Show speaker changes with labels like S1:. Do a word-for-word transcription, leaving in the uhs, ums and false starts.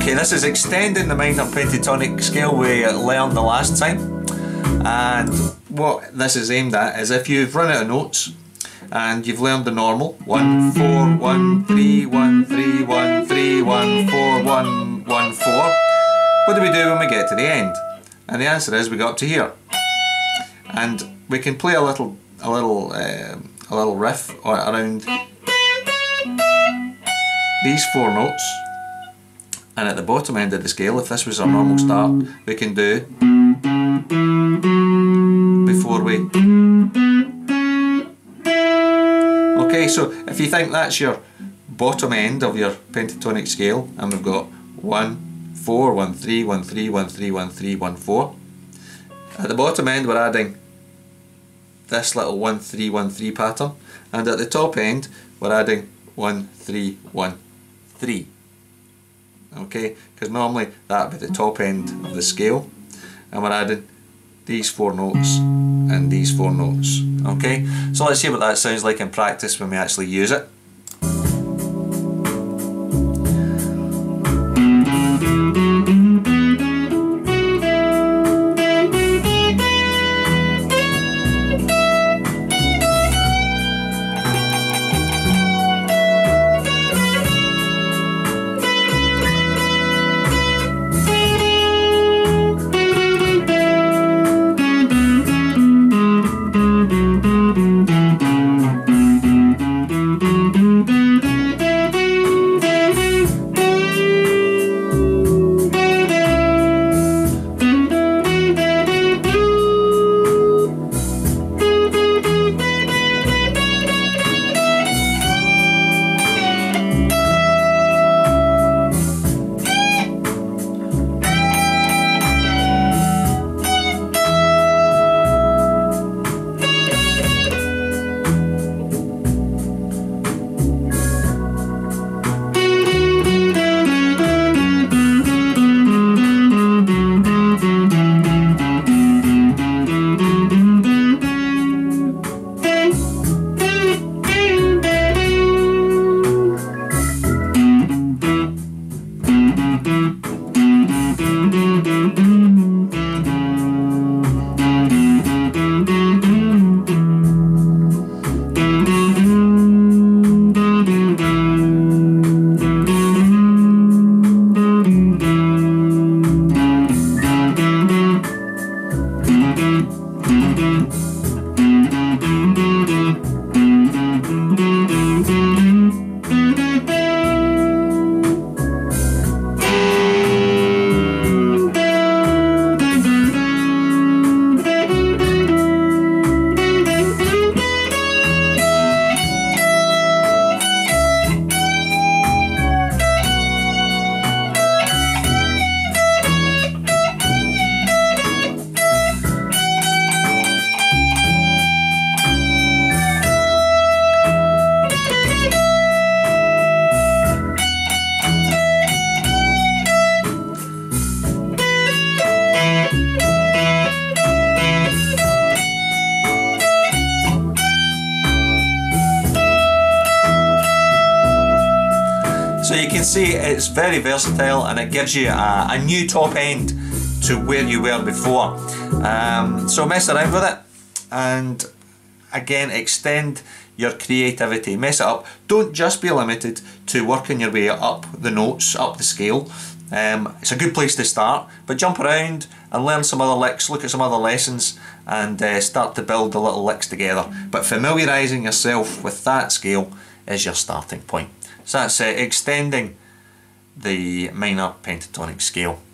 S1: Okay, this is extending the minor pentatonic scale we learned the last time, and what this is aimed at is if you've run out of notes and you've learned the normal one, four, one, three, one, three, one, three, one, four, one, one, four, what do we do when we get to the end? And the answer is we go up to here, and we can play a little, a little, uh, a little riff around these four notes. And at the bottom end of the scale, if this was our normal start, we can do before we. Okay, so if you think that's your bottom end of your pentatonic scale, and we've got one, four, one, three, one, three, one, three, one, three, one, four. At the bottom end, we're adding this little one, three, one, three pattern, and at the top end, we're adding one, three, one, three. Okay, because normally that would be the top end of the scale, and we're adding these four notes and these four notes. Okay, so let's see what that sounds like in practice when we actually use it. So you can see it's very versatile, and it gives you a, a new top end to where you were before. Um, so mess around with it, and again, extend your creativity, mess it up. Don't just be limited to working your way up the notes, up the scale. Um, it's a good place to start, but jump around and learn some other licks, look at some other lessons, and uh, start to build the little licks together. But familiarising yourself with that scale is your starting point. So that's uh, extending the minor pentatonic scale.